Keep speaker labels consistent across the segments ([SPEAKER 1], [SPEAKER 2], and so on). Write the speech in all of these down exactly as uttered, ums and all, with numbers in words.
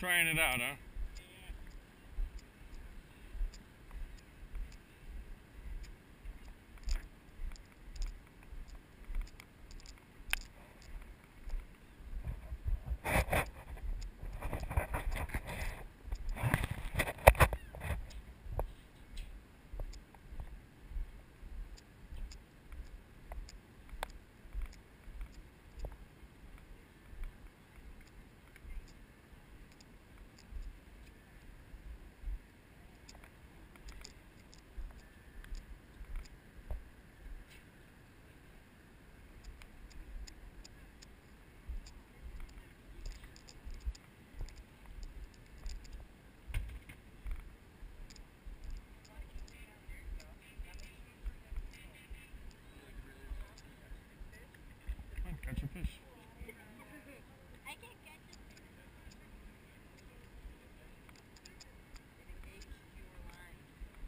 [SPEAKER 1] trying it out, huh? Catch a fish.
[SPEAKER 2] I can't catch it. Engage your line.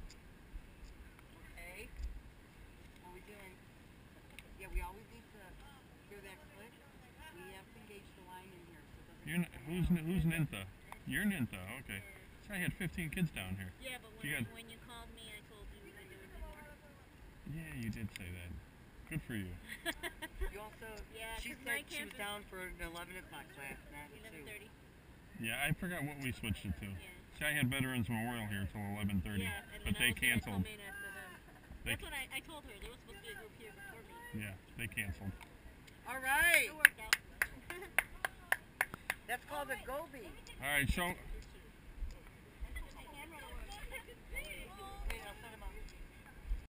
[SPEAKER 2] Okay. What are we doing? Yeah, we always need to hear that click. We have to engage the line in here so it doesn't.
[SPEAKER 1] You're n who's n who's Nintha? You're Nintha. Okay. So I had fifteen kids down here.
[SPEAKER 2] Yeah, but when
[SPEAKER 1] you
[SPEAKER 2] you,
[SPEAKER 1] got...
[SPEAKER 2] when you called me, I told you we could do it before.
[SPEAKER 1] Yeah, you did say that. Good for you.
[SPEAKER 3] You also,
[SPEAKER 2] yeah,
[SPEAKER 3] she said she was down for an eleven o'clock class, not
[SPEAKER 2] eleven thirty.
[SPEAKER 1] Yeah, I forgot what we switched it to.
[SPEAKER 2] Yeah.
[SPEAKER 1] See, I had Veterans Memorial here till eleven thirty,
[SPEAKER 2] Yeah, and
[SPEAKER 1] but
[SPEAKER 2] then
[SPEAKER 1] they
[SPEAKER 2] I was gonna
[SPEAKER 1] canceled.
[SPEAKER 2] come in after them.
[SPEAKER 1] They
[SPEAKER 2] That's what I, I told her. There was supposed to be a group here before me.
[SPEAKER 1] Yeah, they canceled.
[SPEAKER 3] All right.
[SPEAKER 2] It worked out.
[SPEAKER 3] That's called a goby.
[SPEAKER 1] All right, show